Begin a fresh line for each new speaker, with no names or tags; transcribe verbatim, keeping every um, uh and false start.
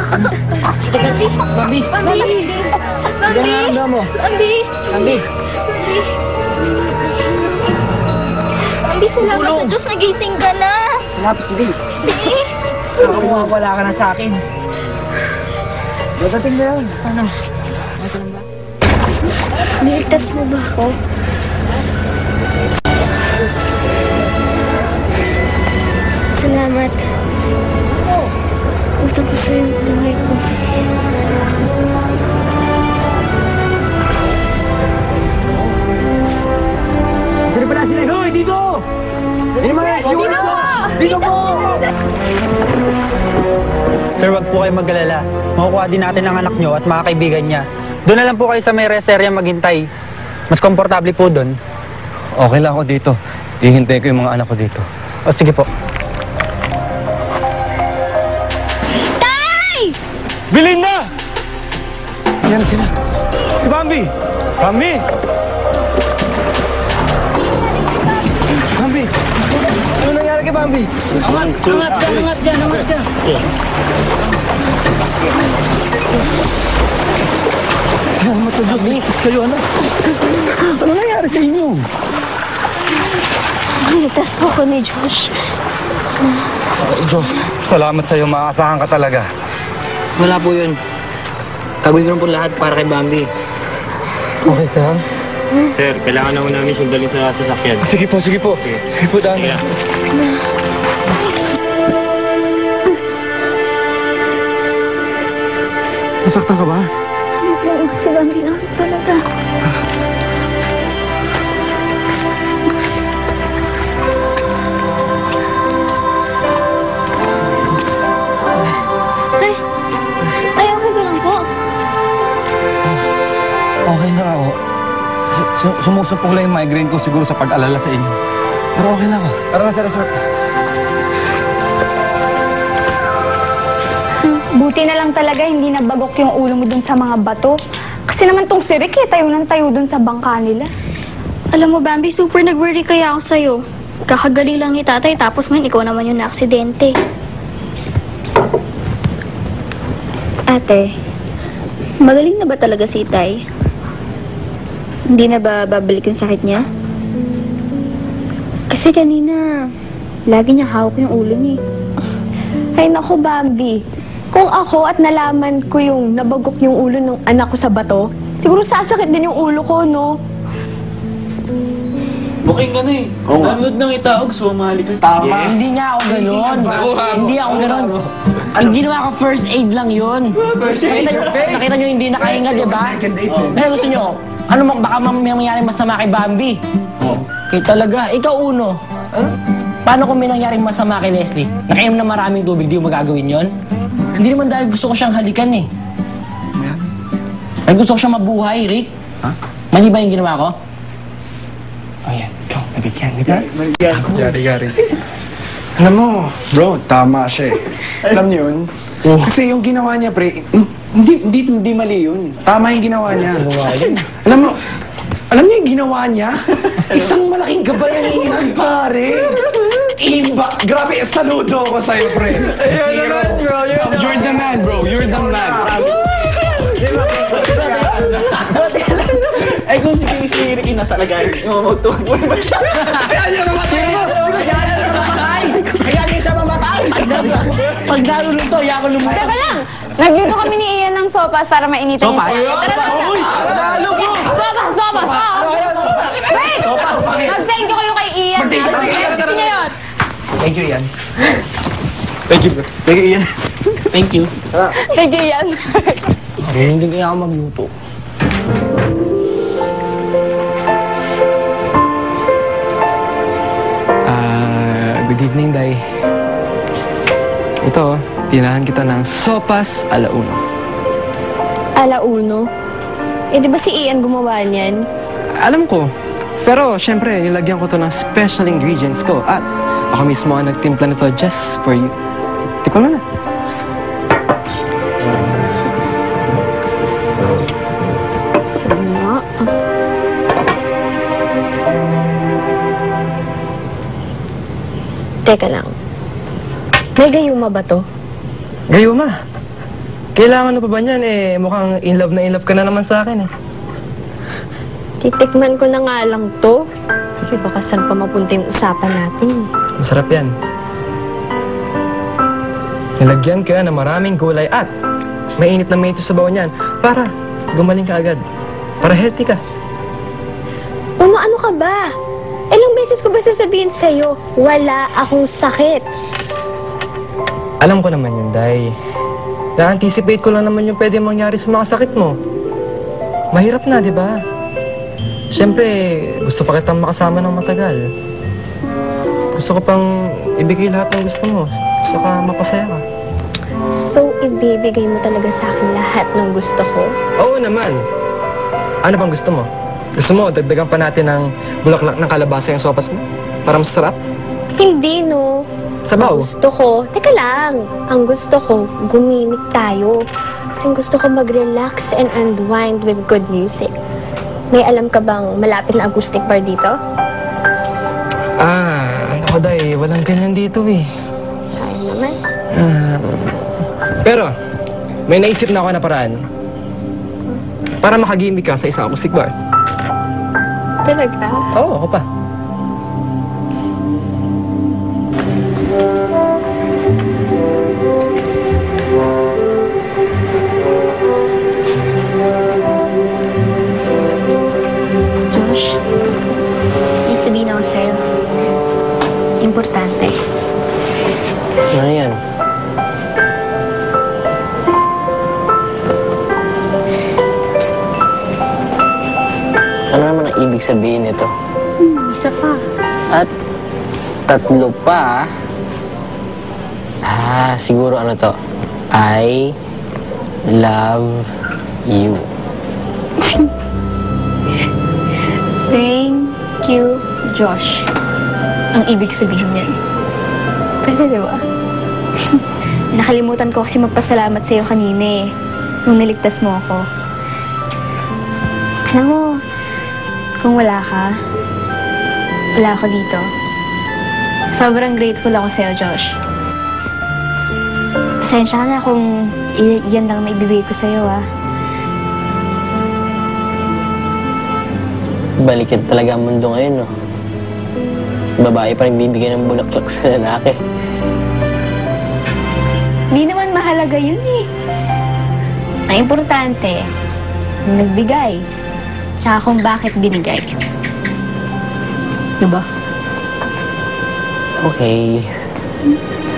Bambi! Bambi! Bambi! Bambi! Bambi! Bambi, salamat sa Diyos, nagising ka na!
Salamat si Dave.
Bambi!
Ako, wala ka na sa akin. Dadating na yun. Ano? Ito lang ba?
Niligtas mo ba ako? Salamat. Utang ko sa'yo yung buhay ko.
Dito pala sila. Hoy, dito! Dito mga rescue!
Dito po!
Dito po!
Sir, wag po kayo mag-alala. Makukuha din natin ang anak nyo at mga kaibigan niya. Doon na lang po kayo sa may rest area maghintay. Mas komportable po doon.
Okay lang ako dito. Ihintay ko yung mga anak ko dito.
O sige po.
Tay!
Belinda! Yan sila. Si Bambi! Bambi! Bambi! Ano nangyari kay Bambi?
Angat! Angat ka! Angat ka! Angat ka!
Salamat sa Diyos. Ligtas kayo, anak. Ano nangyari sa inyo?
Niligtas po ako ni Josh.
Diyos, salamat sa'yo. Maasahan ka talaga.
Wala po yun. Gagawin ko rin po lahat para kay Bambi.
Okay ka?
Sir, kailangan na ho namin sundalin sa sasakyan.
Sige po, sige po.
Sige.
Sige po, daan.
Sige.
Nasaktan ka ba?
Oo, si Bambi lang talaga. Tay! Tay, okay ka lang po?
Okay lang ako. Su- su- Sumusumpong lang yung migraine ko siguro sa pag-alala sa inyo. Pero okay lang ako. Tara na sa resort.
Buti na lang talaga hindi nabagok yung ulo mo dun sa mga bato. Kasi naman tong sirik eh, tayo nang tayo dun sa bangka nila.
Alam mo, Bambi, super nag-worry kaya ako sa'yo. Kakagaling lang ni tatay, tapos ngayon ikaw naman yung na-aksidente. Ate, magaling na ba talaga si Tay? Hindi na ba babalik yung sakit niya? Kasi kanina, lagi niya hawak yung ulo niya.
Ay naku, Bambi. Kung ako at nalaman ko yung nabagok yung ulo ng anak ko sa bato, siguro sasakit din yung ulo ko, no?
Booking ka na eh.
Oo nga.
Nanood ng itaog, sumali ka.
Tama. Hindi nga ako ganun. Hindi ako ganun. Ang ginawa ko, first aid lang yun. Nakita nyo, nakita nyo hindi nakahinga, di ba? Kaya gusto nyo, ano mang baka may mangyaring masama kay Bambi? Kaya talaga, ikaw uno. Paano kung may nangyaring masama kay Leslie? Nakainom na maraming tubig, di mo magagawin yon? Hindi naman dahil gusto ko siyang halikan eh. Dahil gusto ko siyang mabuhay, Rick.
Ha?
Mali ba yung ginawa ko?
Oh yan, ikaw, nabigyan, di ba? Yari-yari. Alam mo, bro, tama siya eh. Alam niyo yun? Kasi yung ginawa niya, pre, hindi, hindi, hindi mali yun. Tama yung ginawa niya. Alam mo, alam niyo yung ginawa niya? Isang malaking gabay ang iinan, pare. Imba, grabe, saludo ako sa'yo, pre. You're the man, bro. You're the man, bro. You're the man.
Ay, kung si si Ricky nasa lagay, mamutog mo naman siya.
Kaya niya mamatay! Kaya niya siya mamatay! Kaya niya siya mamatay! Pag nalulog to, iya ko lumutang.
Teka lang! Nagluto kami ni Ian ng sopas para mainitan yung
Sopas?
tubig. Tara, tara! Sopas! Sopas! Sopas! Wait! Mag-thank you kayo kay Ian. Mag-thank you yun.
Thank you, Ian. Thank you, bro. Thank you, Ian.
Thank you.
Thank you, Ian.
Hindi kaya ako magluto.
Ah, good evening, Day. Ito, tinahan kita ng sopas alauno.
Alauno? Eh, di ba si Ian gumawa niyan?
Alam ko. Pero, syempre, nilagyan ko to ng special ingredients ko. At ako mismo ang nagtimpla nito just for you. Tikman mo na.
Sabi nga. Teka lang. May gayuma ba to?
Gayuma. Kailangan ano pa ba niyan eh, mukhang in love na in love ka na naman sa akin eh.
Titikman ko na nga lang to. Sige, baka saan pa mapunta yung usapan natin.
Masarap yan. Nilagyan ko yan ng maraming gulay at mainit na mainit sa baon niyan para gumaling ka agad. Para healthy ka.
Mama, ano ka ba? Ilang beses ko ba sasabihin sa'yo, wala akong sakit.
Alam ko naman yun, Day. Na-anticipate ko lang naman yung pwede mangyari sa mga sakit mo. Mahirap na, di ba? Siyempre, gusto pa kitang makasama ng matagal. Gusto ko pang ibigay lahat ng gusto mo. Gusto ka mapasaya ka.
So, ibibigay mo talaga sa akin lahat ng gusto ko?
Oo naman. Ano bang gusto mo? Gusto mo, dagdagan pa natin ng bulaklak ng kalabasa yung sopas mo? Para mas sarap?
Hindi, no.
Sabaw?
Ang gusto ko, teka lang. Ang gusto ko, gumimik tayo. Kasi gusto ko mag-relax and unwind with good music. May alam ka bang malapit na acoustic bar dito?
Ah, ano ko, Day, walang ganyan dito eh.
Sayang naman.
Ah, pero, may naisip na ako na paraan. Para makagimik ka sa isang acoustic bar.
Talaga?
Oo, ako pa.
Josh, may sabihin ako sa'yo. Importante.
Ano yan? Ano naman ang ibig sabihin nito?
Hmm, isa pa.
At tatlo pa. Ah, siguro ano to? I love you.
Thank you, Josh. Ang ibig sabihin niyan. Pwede, di ba? Nakalimutan ko kasi magpasalamat sa'yo kanina eh. Nung niligtas mo ako. Alam mo, kung wala ka, wala ako dito. Sobrang grateful ako sa'yo, Josh. Pasensya ka na kung i- iyan lang may bibigay ko sa'yo, ah.
Balikan talaga ang mundo ngayon, no? Babae pa rin bibigyan ng bulaklak sa lalaki.
Hindi naman mahalaga yun eh. Ang importante, yung nagbigay, tsaka kung bakit binigay. Diba?
Okay.